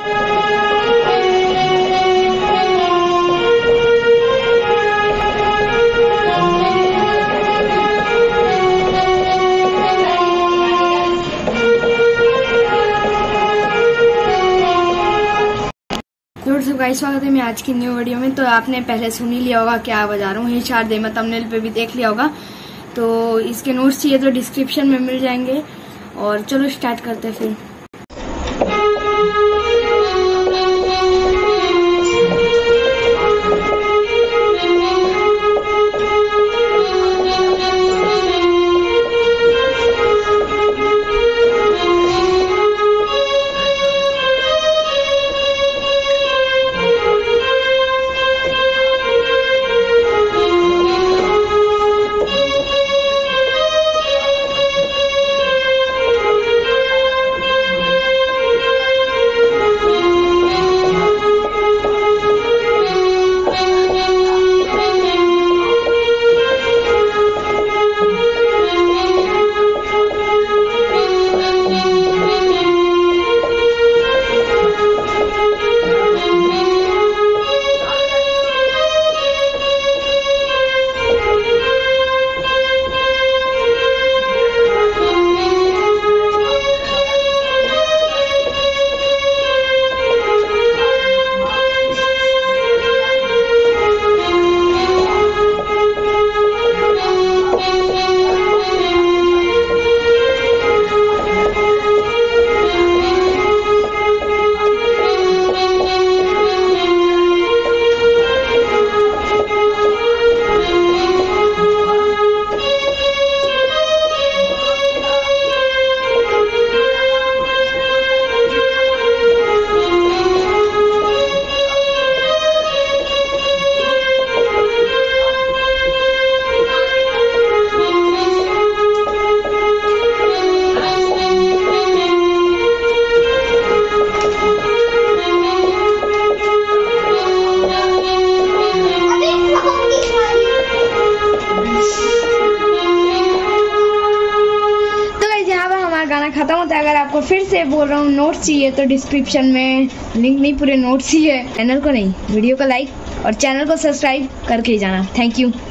तो गाइस स्वागत है मैं आज की न्यू वीडियो में। तो आपने पहले सुन ही लिया होगा क्या बजा रहा हूँ, ये चार दे मैं थंबनेल पे भी देख लिया होगा। तो इसके नोट्स चाहिए तो डिस्क्रिप्शन में मिल जाएंगे। और चलो स्टार्ट करते हैं फिर। गाना खत्म होता है। अगर आपको फिर से बोल रहा हूँ नोट्स चाहिए तो डिस्क्रिप्शन में लिंक नहीं पूरे नोट्स ही है। चैनल को नहीं वीडियो को लाइक और चैनल को सब्सक्राइब करके ही जाना। Thank you.